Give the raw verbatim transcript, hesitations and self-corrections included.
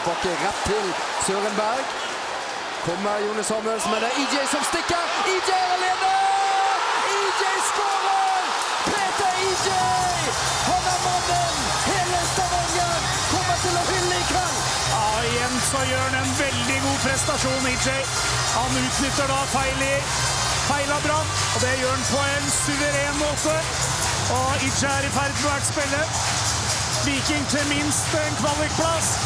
Bakke rett til Sørenberg. Kommer Jone Samuelsen, men det er E J som stikker. E J er alene! E J skårer! Peter E J! Han er mannen! Hele Stavanger kommer til å hylle i kveld! Ja, igjen så gjør han en veldig god prestasjon, E J. Han utnytter da feil i feil av Brann, og det gjør han på en suveren måte. Og E J er i ferd med å spille Viking til minst en kvalikplass.